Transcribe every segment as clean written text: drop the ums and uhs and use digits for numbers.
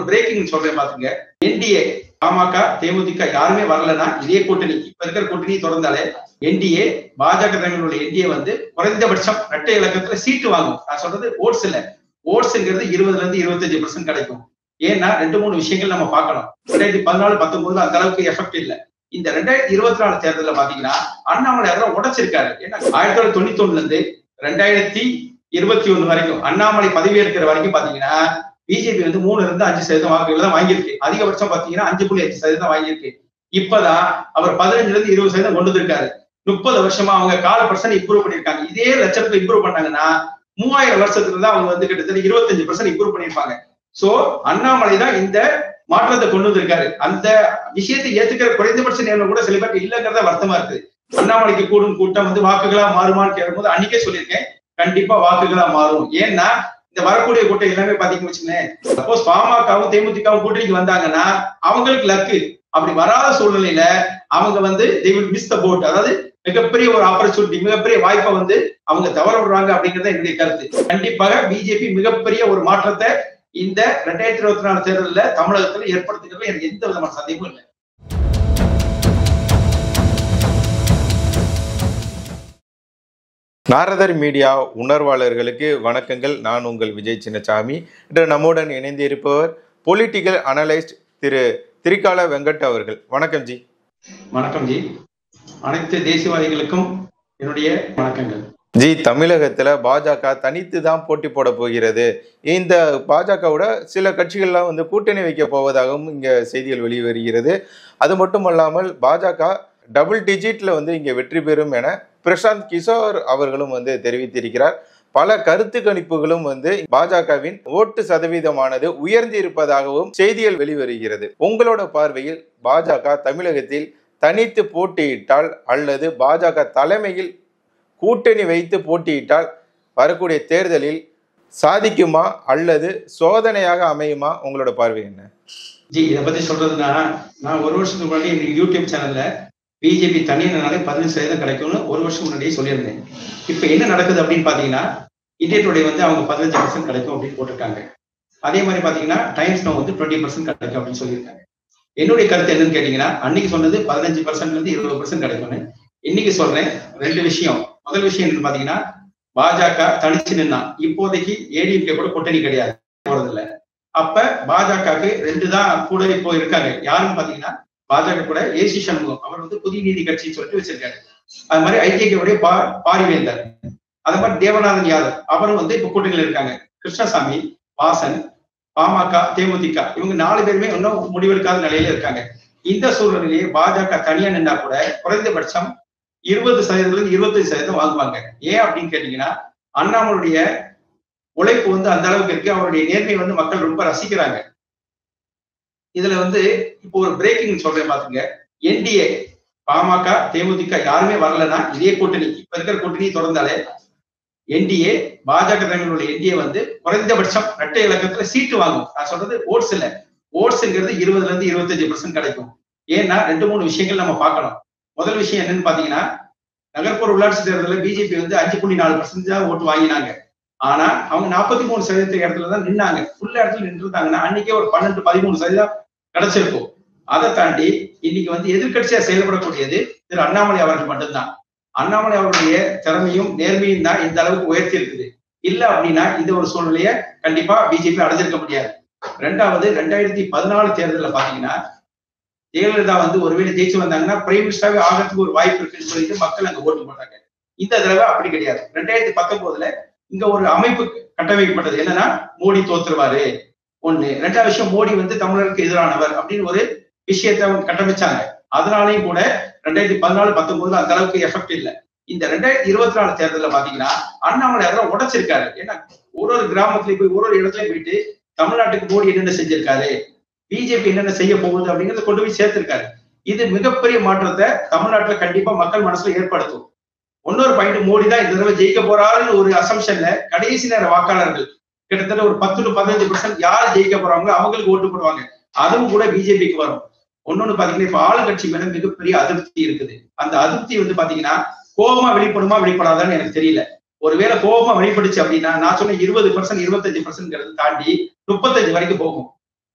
Braking சொல்றேன் பாத்துங்க. NDA PMK DMDK யாருமே வரலன்னா இதே கூட்டணி இப்ப இருக்கிற கூட்டணி தொடர்ந்தாலே என்டிஏ பாஜக தலைமையிலுள்ள என்டிஏ வந்து குறைந்தபட்சம் இரட்டை இலக்கத்துல சீட்டு வாங்கும். நான் சொல்றது ஓட்ஸ் இல்ல, ஓட்ஸ்ங்கிறது 20-25% கிடைக்கும். ஏன்னா 2-3 விஷயங்கள் நம்ம பார்க்கணும். 2014-19 அந்த அளவுக்கு எஃபெக்ட் இல்ல. இந்த 2024 தேர்தலில் பாத்தீங்கன்னா அண்ணாமலை அதெல்லாம் உடைச்சிருக்காரு. ஏன்னா 1991 இருந்து 2021 வரைக்கும் அண்ணாமலை பதவி எடுக்கிற வரைக்கும் பாத்தீங்கன்னா பிஜேபி வந்து 3-5% வாக்குகள் தான் வாங்கியிருக்கு. அதிகபட்சம் பாத்தீங்கன்னா 5.5% வாங்கியிருக்கு. இப்பதான் அவர் 15-20% கொண்டு வந்திருக்காரு. 30 வருஷமா அவங்க 4% இம்ப்ரூவ் பண்ணிருக்காங்க. இதே லட்சத்துல இம்ப்ரூவ் பண்ணாங்கன்னா 3000 வருஷத்துல தான் அவங்க வந்து கிட்டத்தட்ட 25% இம்ப்ரூவ் பண்ணிருப்பாங்க. சோ அண்ணாமலை தான் இந்த மாற்றத்தை கொண்டு வந்திருக்காரு. அந்த விஷயத்தை ஏத்துக்கிற குறைந்தபட்ச நேரம் கூட சில பேருக்கு இல்லைங்கிறத வருத்தமா இருக்கு. அண்ணாமலைக்கு கூடும் கூட்டம் வந்து வாக்குகளா மாறுமான்னு கேட்கும்போது அன்னைக்கே சொல்லியிருக்கேன், கண்டிப்பா வாக்குகளா மாறும். ஏன்னா இந்த வரக்கூடிய கூட்டம் எல்லாமே பாத்தீங்கன்னு வச்சுக்கோங்களேன், சப்போஸ் பாமகவும் தேமுதிகவும் கூட்டணிக்கு வந்தாங்கன்னா அவங்களுக்கு லக்கு. அப்படி வராத சூழ்நிலையில அவங்க வந்து they will miss the boat. அதாவது மிகப்பெரிய ஒரு ஆப்பர்ச்சுனிட்டி, மிகப்பெரிய வாய்ப்பை வந்து அவங்க தவற விடுறாங்க அப்படிங்கறத என்னுடைய கருத்து. கண்டிப்பாக பிஜேபி மிகப்பெரிய ஒரு மாற்றத்தை இந்த 2024 தேர்தலில் தமிழகத்தில் ஏற்படுத்துகிறது எனக்கு எந்த விதமான சந்தேகமும் இல்லை. நாரதர் மீடியா உணர்வாளர்களுக்கு வணக்கங்கள். நான் உங்கள் விஜய் சின்னசாமி. இன்று நம்முடன் இணைந்து இருப்பவர் பொலிட்டிக்கல் அனலிஸ்ட் திரு திரிகால வெங்கட் அவர்கள். வணக்கம் ஜி. வணக்கம் ஜி. அனைத்து தேசியவாதிகளுக்கும் என்னுடைய வணக்கங்கள் ஜி. தமிழகத்துல பாஜக தனித்து தான் போட்டி போட போகிறது. இந்த பாஜகவோட சில கட்சிகள்லாம் வந்து கூட்டணி வைக்க போவதாகவும் இங்க செய்திகள் வெளிவருகிறது. அது மட்டும் அல்லாமல் பாஜக டபுள் டிஜிட்ல வந்து இங்க வெற்றி பெறும் என பிரசாந்த் கிஷோர் அவர்களும் வந்து தெரிவித்திருக்கிறார். பல கருத்து கணிப்புகளும் வந்து பாஜகவின் ஓட்டு சதவீதமானது உயர்ந்து இருப்பதாகவும் செய்திகள் வெளிவருகிறது. உங்களோட பார்வையில் பாஜக தமிழகத்தில் தனித்து போட்டியிட்டால் அல்லது பாஜக தலைமையில் கூட்டணி வைத்து போட்டியிட்டால் வரக்கூடிய தேர்தலில் சாதிக்குமா அல்லது சோதனையாக அமையுமா? உங்களோட பார்வை என்ன ஜி? இதை பத்தி சொல்றதுன்னா, நான் ஒரு வருஷத்துக்கு முன்னாடி எங்க யூடியூப் சேனல்ல பிஜேபி தனியினாலே 15% கிடைக்கும்னு ஒரு வருஷம் முன்னாடியே சொல்லியிருந்தேன். இப்ப என்ன நடக்குது அப்படின்னு பாத்தீங்கன்னா, இந்தியா டுடே வந்து அவங்க 15% கிடைக்கும் அப்படின்னு போட்டிருக்காங்க. அதே மாதிரி பாத்தீங்கன்னா டைம்ஸ் நவ் வந்து 20% கிடைக்கும் அப்படின்னு சொல்லியிருக்காங்க. என்னுடைய கருத்து என்னன்னு கேட்டீங்கன்னா, அன்னைக்கு சொன்னது 15% 20% கிடைக்கும்னு. இன்னைக்கு சொல்றேன் ரெண்டு விஷயம். முதல் விஷயம் என்னன்னு பாத்தீங்கன்னா, பாஜக தனிச்சு நின்னா இப்போதைக்கு ஏடிஎம்கே கூட கூட்டணி கிடையாது, போறதில்ல. அப்ப பாஜகவுக்கு 2 தான் கூட இப்போ இருக்காங்க. யாருன்னு பாத்தீங்கன்னா பாஜக கூட ஏசி சண்முகம், அவர் வந்து புதிய நீதி கட்சின்னு சொல்லிட்டு வச்சிருக்காரு. அது மாதிரி ஐடிஏகே பாரிவேந்தர், அது மாதிரி தேவநாதன் யாதவ், அவரும் வந்து இப்ப கூட்டணியில் இருக்காங்க. கிருஷ்ணசாமி, வாசன், பாமக, தேமுதிக, இவங்க 4 பேருமே இன்னும் முடிவெடுக்காத நிலையில இருக்காங்க. இந்த சூழ்நிலையிலேயே பாஜக தனியா நின்னா கூட குறைந்தபட்சம் 20%-25% வாங்குவாங்க. ஏன் அப்படின்னு கேட்டீங்கன்னா, அண்ணாமலுடைய உழைப்பு வந்து அந்த அளவுக்கு இருக்கு. அவருடைய நேர்மையை வந்து மக்கள் ரொம்ப ரசிக்கிறாங்க. இதுல வந்து இப்போ ஒரு பிரேக்கிங் சொல்றேன் பாத்துங்க. என்டிஏ பாமக தேமுதிக யாருமே வரலன்னா இதே கூட்டணி இப்ப இருக்கிற கூட்டணி தொடர்ந்தாலே என்டிஏ பாஜக தலைமையிலுள்ள என்டிஏ வந்து குறைந்தபட்சம் இரட்டை இலக்கத்துல சீட்டு வாங்கும். நான் சொல்றது ஓட்ஸ் இல்ல, ஓட்ஸ்ங்கிறது 20-25% கிடைக்கும். ஏன்னா 2-3 விஷயங்கள் நம்ம பார்க்கணும். முதல் விஷயம் என்னன்னு பாத்தீங்கன்னா, நகர்ப்புற உள்ளாட்சி தேர்தலில் பிஜேபி வந்து 5.4% தான் ஓட்டு வாங்கினாங்க. ஆனா அவங்க 43% இடத்துல தான் நின்னாங்க. ஃபுல் இடத்துல நின்று இருந்தாங்கன்னா அன்னைக்கே ஒரு 12-13% கிடைச்சிருக்கும். அதை தாண்டி இன்னைக்கு வந்து எதிர்கட்சியா செயல்படக்கூடியது திரு அண்ணாமலை அவர்கள் மட்டும்தான். அண்ணாமலை அவருடைய திறமையும் நேர்மையும் தான் இந்த அளவுக்கு உயர்த்தி இருக்குது. இல்ல அப்படின்னா இந்த ஒரு சூழ்நிலைய கண்டிப்பா பிஜேபி அடைஞ்சிருக்க முடியாது. 2வது 2014 தேர்தலில் பாத்தீங்கன்னா, ஜெயலலிதா வந்து ஒருவேளை ஜெயிச்சு வந்தாங்கன்னா பிரைம் மினிஸ்டராகவே ஆகிறதுக்கு ஒரு வாய்ப்பு இருக்குன்னு சொல்லிட்டு மக்கள் அங்க ஓட்டு போட்டாங்க. இந்த தடவை அப்படி கிடையாது. 2019 இங்க ஒரு அமைப்பு கட்டமைக்கப்பட்டது. என்னன்னா, மோடி தோத்துருவாரு ஒண்ணு. 2வது விஷயம், மோடி வந்து தமிழருக்கு எதிரானவர் அப்படின்னு ஒரு விஷயத்தை அவங்க கட்டமைச்சாங்க. அதனாலையும் கூட 2014-19 அந்த அளவுக்கு எஃபெக்ட் இல்லை. இந்த 2024 தேர்தலில் பாத்தீங்கன்னா அண்ணாமலை அதெல்லாம் உடைச்சிருக்காரு. ஏன்னா ஒரு கிராமத்துலயும் போய் ஒரு இடத்துலயும் போயிட்டு தமிழ்நாட்டுக்கு மோடி என்னென்ன செஞ்சிருக்காரு, பிஜேபி என்னென்ன செய்ய போகுது அப்படிங்கிறத கொண்டு போய் சேர்த்திருக்காரு. இது மிகப்பெரிய மாற்றத்தை தமிழ்நாட்டுல கண்டிப்பா மக்கள் மனசுல ஏற்படுத்தும். இன்னொரு பாயிண்ட், மோடி தான் இந்த தடவை ஜெயிக்க போறாருன்னு ஒரு அசம்ஷன்ல கடைசி நேர வாக்காளர்கள் கிட்டத்தட்ட ஒரு 10-15% யார் ஜெயிக்க போறாங்களோ அவங்களுக்கு ஓட்டு போடுவாங்க. அதுவும் கூட பிஜேபிக்கு வரும். ஒன்னொன்னு பாத்தீங்கன்னா, இப்ப ஆளுங்கட்சி மேல மிகப்பெரிய அதிருப்தி இருக்குது. அந்த அதிருப்தி வந்து பாத்தீங்கன்னா கோபமா வெளிப்படுமா வெளிப்படாதான்னு எனக்கு தெரியல. ஒருவேளை கோபமா வெளிப்படுச்சு அப்படின்னா நான் சொன்ன 20% 25% தாண்டி 35 வரைக்கும் போகும்.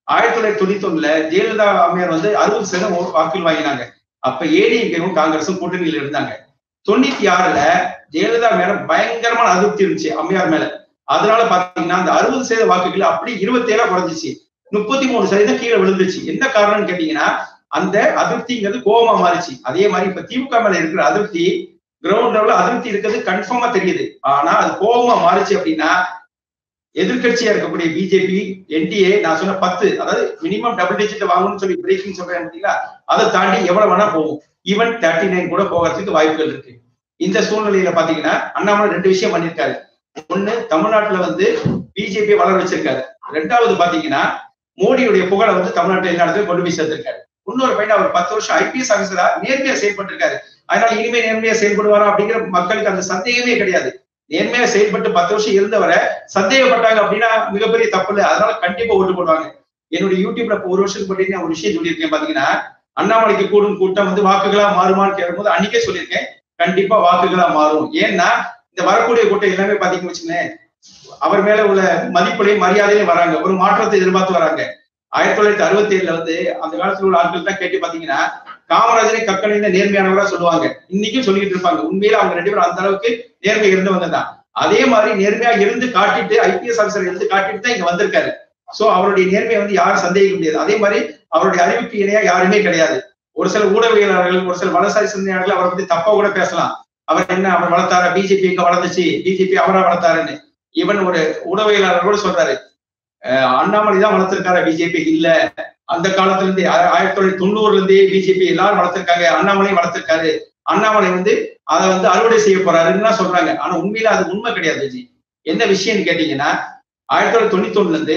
1991 ஜெயலலிதா அம்மையார் வந்து 60% வாக்குகள் வாங்கினாங்க. அப்ப ஏடிஎம்கேவும் காங்கிரஸும் கூட்டணியில் இருந்தாங்க. 96ல ஜெயலலிதா மேல பயங்கரமான அதிருப்தி இருந்துச்சு அம்மையார் மேல. அதனால பாத்தீங்கன்னா அந்த 60% வாக்குகள் அப்படி 27 குறைஞ்சிச்சு. 33% கீழே விழுந்துச்சு. என்ன காரணம்னு கேட்டீங்கன்னா அந்த அதிருப்திங்கிறது கோபமா மாறிச்சு. அதே மாதிரி இப்ப திமுக மேல இருக்கிற அதிருப்தி கிரவுண்ட் லெவல்ல அதிருப்தி இருக்கிறது கன்ஃபார்மா தெரியுது. ஆனா அது கோபமா மாறிச்சு அப்படின்னா எதிர்கட்சியா இருக்கக்கூடிய பிஜேபி, என்டிஏ நான் சொன்ன 10, அதாவது மினிமம் டபுள் டிஜிட் வாங்கணும்னு சொல்லி பிரேக்கிங் சொல்றேன் பார்த்தீங்களா, அதை தாண்டி எவ்வளவு வேணா போகும். ஈவன் 39 கூட போகிறதுக்கு வாய்ப்புகள் இருக்கு. இந்த சூழ்நிலையில பாத்தீங்கன்னா அண்ணாமலை 2 விஷயம் பண்ணிருக்காரு. ஒண்ணு, தமிழ்நாட்டுல வந்து பிஜேபி வளர வச்சிருக்காரு. 2வது பாத்தீங்கன்னா மோடியுடைய புகழை வந்து தமிழ்நாட்டுல எல்லா இடத்துலயும் கொண்டு போய் சேர்த்திருக்காரு. இன்னொரு பையன் அவர் 10 வருஷம் ஐபிஎஸ் ஆபீசரா நேர்மையா செயல்பட்டிருக்காரு. அதனால இனிமே நேர்மையா செயல்படுவாரா அப்படிங்கிற மக்களுக்கு அந்த சந்தேகமே கிடையாது. நேர்மையா செயல்பட்டு 10 வருஷம் இருந்தவரை சந்தேகப்பட்டாங்க அப்படின்னா மிகப்பெரிய தப்பு இல்லை. அதனால கண்டிப்பா ஓட்டு போடுவாங்க. என்னுடைய யூடியூப்ல ஒரு வருஷத்துக்கு முன்னாடி நான் ஒரு விஷயம் சொல்லியிருக்கேன். பாத்தீங்கன்னா அண்ணாமலைக்கு கூடும் கூட்டம் வந்து வாக்குகளா மாறுமான்னு கேட்கும்போது அன்னைக்கே சொல்லியிருக்கேன், கண்டிப்பா வாக்குகளா மாறும். ஏன்னா இந்த வரக்கூடிய கூட்டம் எல்லாமே பாத்தீங்கன்னு வச்சுக்கோங்களேன், அவர் மேல உள்ள மதிப்புலையும் மரியாதையிலும் வராங்க, ஒரு மாற்றத்தை எதிர்பார்த்து வராங்க. 1967 வந்து அந்த காலத்துல உள்ள ஆட்கள் தான் கேட்டு பாத்தீங்கன்னா காமராஜரை கக்கணையில நேர்மையானவரா சொல்லுவாங்க. இன்னைக்கும் சொல்லிட்டு இருப்பாங்க. உண்மையில அவங்க 2 பேரும் அந்த அளவுக்கு நேர்மை இருந்தவங்க தான். அதே மாதிரி நேர்மையா இருந்து காட்டிட்டு ஐபிஎஸ் ஆபிசர் இருந்து காட்டிட்டு தான் இங்க வந்திருக்காரு. சோ அவருடைய நேர்மையை வந்து யாரும் சந்தேகிக்க முடியாது. அதே மாதிரி அவருடைய அறிவுக்கு இணையா யாருமே கிடையாது. ஒரு சில ஊடகவியலாளர்கள், ஒரு சில வலசாரி சிந்தனையாளர்கள் அவரை பத்தி தப்பா கூட பேசலாம். அவர் என்ன அவர் வளர்த்தாரா, பிஜேபி எங்க வளர்ந்துச்சு, பிஜேபி அவரா வளர்த்தாருன்னு. ஈவன் ஒரு ஊடகவியலாளர் கூட சொல்றாரு, அண்ணாமலை தான் வளர்த்திருக்காரு, பிஜேபி இல்ல. அந்த காலத்துல இருந்து 1990ல இருந்தே பிஜேபி எல்லாரும் வளர்த்திருக்காங்க, அண்ணாமலையும் வளர்த்திருக்காரு. அண்ணாமலை வந்து அதை வந்து அறுவடை செய்ய போறாருன்னு சொல்றாங்க. ஆனா உண்மையில அது உண்மை கிடையாது ஜி. என்ன விஷயம்னு கேட்டீங்கன்னா 1991ல இருந்து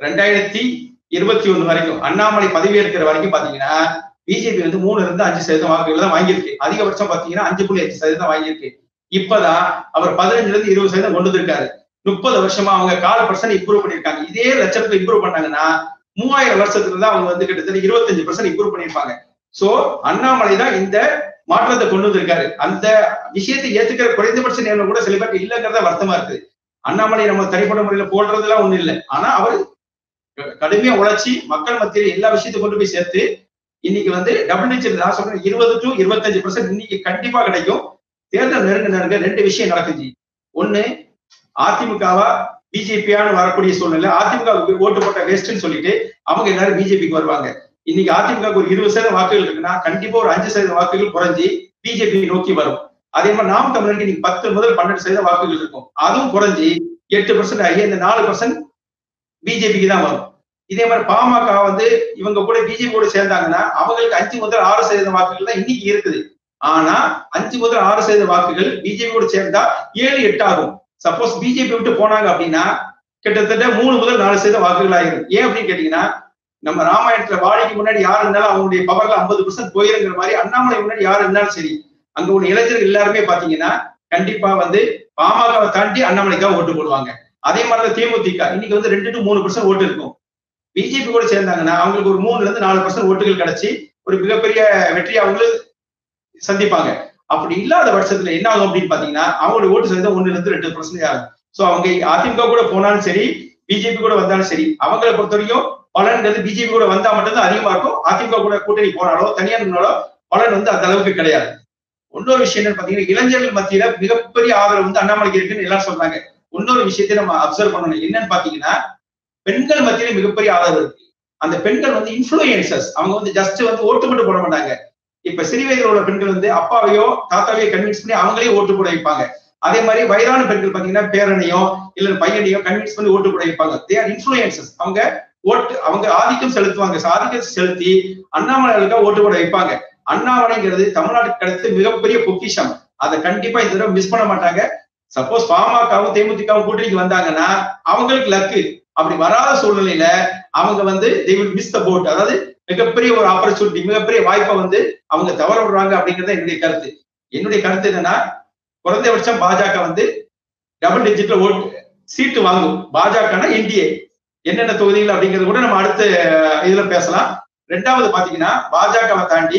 2021 வரைக்கும் அண்ணாமலை பதவி இருக்கிற வரைக்கும் பாத்தீங்கன்னா பிஜேபி வந்து 3 இருந்து 5% வாக்குகள் தான் வாங்கியிருக்கு. அதிகபட்சம் பாத்தீங்கன்னா 5.8% வாங்கியிருக்கு. இப்பதான் அவர் 15ல இருந்து 20% கொண்டு வந்திருக்காரு. 30 வருஷமா அவங்க 4% இம்ப்ரூவ் பண்ணிருக்காங்க. இதே லட்சத்துல இம்ப்ரூவ் பண்ணாங்கன்னா 3000 வருஷத்துல தான் அவங்க வந்து கிட்டத்தட்ட 25% இம்ப்ரூவ் பண்ணிருப்பாங்க. சோ அண்ணாமலை தான் இந்த மாற்றத்தை கொண்டு வந்திருக்காரு. அந்த விஷயத்தை ஏத்துக்கிற குறைந்தபட்ச நேரம் கூட சில பேருக்கு இல்லைங்கிறத வருத்தமா இருக்கு. அண்ணாமலை நம்ம தனிப்பட்ட முறையில போடுறதுலாம் ஒண்ணு இல்லை. ஆனா அவர் கடுமையா உழைச்சி மக்கள் மத்தியில எல்லா விஷயத்தையும் கொண்டு போய் சேர்த்து இன்னைக்கு வந்து டபுள் டிஜிட் நான் சொல்றேன் 20 to 25% இன்னைக்கு கண்டிப்பா கிடைக்கும். தேர்தல் நெருங்க 2 விஷயம் நடக்குது. ஒண்ணு, அதிமுகவா பிஜேபியான்னு வரக்கூடிய சூழ்நிலை, அதிமுக ஓட்டு போட்ட வேஸ்ட்ன்னு சொல்லிட்டு அவங்க எல்லாரும் பிஜேபிக்கு வருவாங்க. இன்னைக்கு அதிமுக ஒரு 20% வாக்குகள் இருக்குன்னா கண்டிப்பா ஒரு 5% வாக்குகள் குறைஞ்சி பிஜேபி நோக்கி வரும். அதே மாதிரி நாம் தமிழருக்கு இன்னைக்கு 10 முதல் 12% வாக்குகள் இருக்கும். அதுவும் குறைஞ்சி 8% ஆகி இந்த 4% பிஜேபிக்கு தான் வரும். இதே மாதிரி பாமக வந்து இவங்க கூட பிஜேபி கூட சேர்ந்தாங்கன்னா அவங்களுக்கு 5 முதல் 6% வாக்குகள் தான் இன்னைக்கு இருக்குது. ஆனா 5 முதல் 6% வாக்குகள் பிஜேபி கூட சேர்ந்தா 7-8 ஆகும். சப்போஸ் பிஜேபி விட்டு போனாங்க அப்படின்னா கிட்டத்தட்ட 3 முதல் 4% வாக்குகள் ஆயிரும். ஏன் அப்படின்னு கேட்டீங்கன்னா நம்ம ராமாயணத்துல வாழைக்கு முன்னாடி யாரு இருந்தாலும் அவங்களுடைய பவர்ல 50% போயிருங்கிற மாதிரி அண்ணாமலை முன்னாடி யாரு இருந்தாலும் சரி அங்க உள்ள இளைஞர்கள் எல்லாருமே பாத்தீங்கன்னா கண்டிப்பா வந்து பாமகவை தாண்டி அண்ணாமலைக்காக ஓட்டு போடுவாங்க. அதே மாதிரிதான் தேமுதிக இன்னைக்கு வந்து 2 to 3% ஓட்டு இருக்கும். பிஜேபி கூட சேர்ந்தாங்கன்னா அவங்களுக்கு ஒரு 3ல இருந்து 4% ஓட்டுகள் கிடைச்சி ஒரு மிகப்பெரிய வெற்றியை அவங்களும் சந்திப்பாங்க. அப்படி இல்லாத பட்சத்துல என்ன ஆகும் அப்படின்னு பாத்தீங்கன்னா அவங்களுடைய ஓட்டு சதவீதம் 1ல இருந்து 2% ஆகும். சோ அவங்க அதிமுக கூட போனாலும் சரி பிஜேபி கூட வந்தாலும் சரி அவங்களை பொறுத்த வரைக்கும் பலன்றது பிஜேபி கூட வந்தா மட்டும்தான் அதிகமா இருக்கும். அதிமுக கூட கூட்டணி போனாலோ தனியா இருந்தாலோ பலன் வந்து அந்த அளவுக்கு கிடையாது. இன்னொரு விஷயம் என்னன்னு பாத்தீங்கன்னா இளைஞர்கள் மத்தியில மிகப்பெரிய ஆதரவு வந்து அண்ணாமலைக்கு இருக்குன்னு எல்லாம் சொல்றாங்க. இன்னொரு விஷயத்தை நம்ம அப்சர்வ் பண்ணணும். என்னன்னு பாத்தீங்கன்னா பெண்கள் மத்தியில மிகப்பெரிய ஆதரவு இருக்கு. அந்த பெண்கள் வந்து இன்ஃபுளுயன்சர்ஸ். அவங்க வந்து ஜஸ்ட் வந்து ஓட்டு மட்டும் போட மாட்டாங்க. இப்ப சிறு வயதில் உள்ள பெண்கள் வந்து அப்பாவையோ தாத்தாவையோ கன்வின்ஸ் பண்ணி அவங்களே ஓட்டு போட வைப்பாங்க. அதே மாதிரி வயதான பெண்கள் பாத்தீங்கன்னா பேரனையோ இல்ல பையனையோ கன்வின்ஸ் பண்ணி ஓட்டு போட வைப்பாங்க. They are influencers. அவங்க ஆதிக்கம் செலுத்துவாங்க. ஆதிக்கம் செலுத்தி அண்ணாமலைகளுக்காக ஓட்டு போட வைப்பாங்க. அண்ணாமலைங்கிறது தமிழ்நாட்டுக்கு அடுத்து மிகப்பெரிய பொக்கிஷம். அதை கண்டிப்பா இந்த தடவை மிஸ் பண்ண மாட்டாங்க. சப்போஸ் பாமகவும் தேமுதிகவும் கூட்டணிக்கு வந்தாங்கன்னா அவங்களுக்கு லக்கு. அப்படி வராத சூழ்நிலையில அவங்க வந்து they will miss the boat. அதாவது மிகப்பெரிய ஒரு ஆப்பர்ச்சுனிட்டி, மிகப்பெரிய வாய்ப்பை வந்து அவங்க தவற விடுறாங்க அப்படிங்கிறது என்னுடைய கருத்து. என்னுடைய கருத்து என்னன்னா குறைந்தபட்சம் பாஜக வந்து டபுள் டிஜிட்ல ஓட்டு சீட்டு வாங்கும். பாஜகனா என்டிஏ என்னென்ன தொகுதிகள் அப்படிங்கிறது கூட நம்ம அடுத்த இதுல பேசலாம். 2வது பாத்தீங்கன்னா பாஜகவை தாண்டி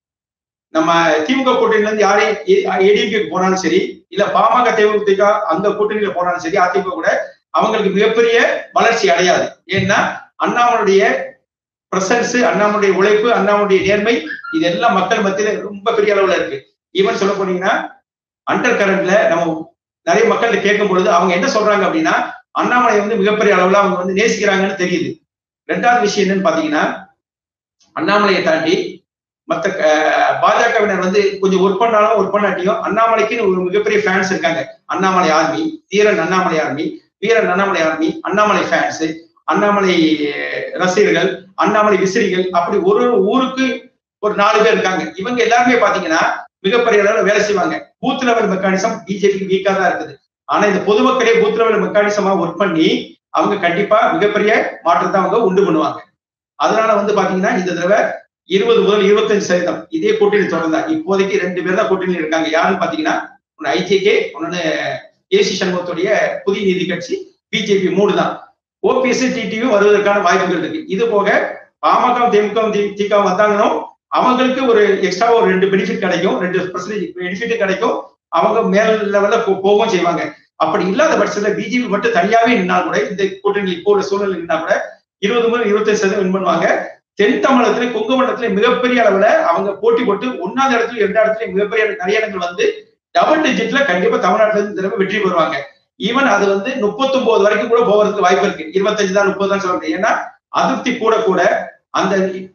நம்ம திமுக கூட்டணியில இருந்து யாரையும் ஏடிஎம்கேக்கு போனாலும் சரி இல்ல பாமக தேமுதிக அந்த கூட்டணியில போனாலும் சரி அதிமுக கூட அவங்களுக்கு மிகப்பெரிய வளர்ச்சி அடையாது. ஏன்னா அண்ணாமலுடைய பிரசன்ஸ், அண்ணாமலுடைய உழைப்பு, அண்ணாமலுடைய நேர்மை இதெல்லாம் மக்கள் மத்தியில ரொம்ப பெரிய அளவுல இருக்கு. ஈவன் சொல்ல போனீங்கன்னா அண்டர் கரண்ட்ல நம்ம நிறைய மக்கள்கிட்ட கேட்கும் பொழுது அவங்க என்ன சொல்றாங்க அப்படின்னா, அண்ணாமலை வந்து மிகப்பெரிய அளவுல அவங்க வந்து நேசிக்கிறாங்கன்னு தெரியுது. ரெண்டாவது விஷயம் என்னன்னு பாத்தீங்கன்னா, அண்ணாமலையை தாண்டி மத்த பாஜகவினர் வந்து கொஞ்சம் ஒர்க் பண்ணாலும் ஒர்க் பண்ணாட்டியும் அண்ணாமலைக்குன்னு ஒரு மிகப்பெரிய ஃபேன்ஸ் இருக்காங்க. அண்ணாமலை ஆர்மி, வீரன் அண்ணாமலை ஆர்மி, வீரன் அண்ணாமலை ஆர்மி, அண்ணாமலை ஃபேன்ஸ், அண்ணாமலை ரசிகர்கள், அண்ணாமலை விசிறிகள், அப்படி ஒரு ஊருக்கு ஒரு 4 பேர் இருக்காங்க. இவங்க எல்லாருமே பாத்தீங்கன்னா மிகப்பெரிய அளவில் வேலை செய்வாங்க. பூத் லெவல் மெக்கானிசம் பிஜேபிக்கு வீக்கா தான் இருக்குது. ஆனா இந்த பொதுமக்களே பூத் லெவல் மெக்கானிசமா ஒர்க் பண்ணி அவங்க கண்டிப்பா மிகப்பெரிய மாற்றத்தை அவங்க உண்டு பண்ணுவாங்க. அதனால வந்து பாத்தீங்கன்னா இந்த தடவை 20 முதல் 25% இதே கூட்டணி தொடர்ந்தா. இப்போதைக்கு 2 பேர் தான் கூட்டணி இருக்காங்க. யாருன்னு பாத்தீங்கன்னா ஒன்னு ஐஜேகே, ஒன்னு ஏசி சண்முகத்துடைய புதிய நீதி கட்சி, பிஜேபி 3 தான். ஓபிஎஸ் டிடிவி வருவதற்கான வாய்ப்புகள் இருக்கு. இது போக பாமக, திமுக, திக வந்தாங்கன்னா அவங்களுக்கு ஒரு எக்ஸ்ட்ரா ஒரு 2 பெனிஃபிட் கிடைக்கும், 2% பெனிஃபிட் கிடைக்கும். அவங்க மேல் லெவல்ல போகவும் செய்வாங்க. அப்படி இல்லாத பட்சத்துல பிஜேபி மட்டும் தனியாவே நின்னா கூட, இந்த கூட்டணியில் இப்போ உள்ள சூழ்நிலை நின்னா கூட 20 முதல் 25% வின் பண்ணுவாங்க. தென் தமிழகத்துல, கொங்கு மண்டலத்துல மிகப்பெரிய அளவுல அவங்க போட்டி போட்டு 1வது இடத்துல 2வது இடத்துல மிகப்பெரிய நிறைய இடங்கள் வந்து டபுள் டிஜிட்ல கண்டிப்பா தமிழ்நாட்டுல இருந்து தடவை வெற்றி பெறுவாங்க. ஈவன் அது வந்து 39 வரைக்கும் கூட போவதற்கு வாய்ப்பு இருக்கு. 25 தான் 30 தான் சொல்ல முடியும். ஏன்னா அதிருப்தி கூட அந்த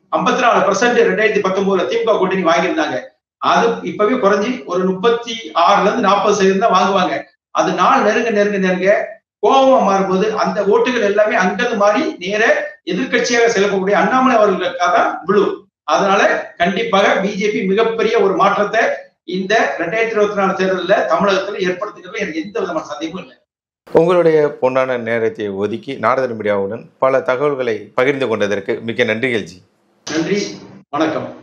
54% 2019 திமுக கூட்டணி வாங்கியிருந்தாங்க. அது இப்பவே குறைஞ்சி ஒரு 36ல இருந்து 40% தான் வாங்குவாங்க. அது நாள் நெருங்க கோபமா மாறும்போது அந்த ஓட்டுகள் எல்லாமே அங்கது மாறி நேர எதிர்கட்சியாக செல்லக்கூடிய அண்ணாமலை அவர்களுக்காக விழும். அதனால கண்டிப்பாக பிஜேபி மிகப்பெரிய ஒரு மாற்றத்தை இந்த 2024 தேர்தலில் தமிழகத்தில் ஏற்படுத்துகிறது. எனக்கு எந்த விதமான சந்தேகமும் இல்லை. உங்களுடைய பொன்னான நேரத்தை ஒதுக்கி நாரதன் மீடியாவுடன் பல தகவல்களை பகிர்ந்து கொண்டதற்கு மிக்க நன்றிகள் ஜி. நன்றி, வணக்கம்.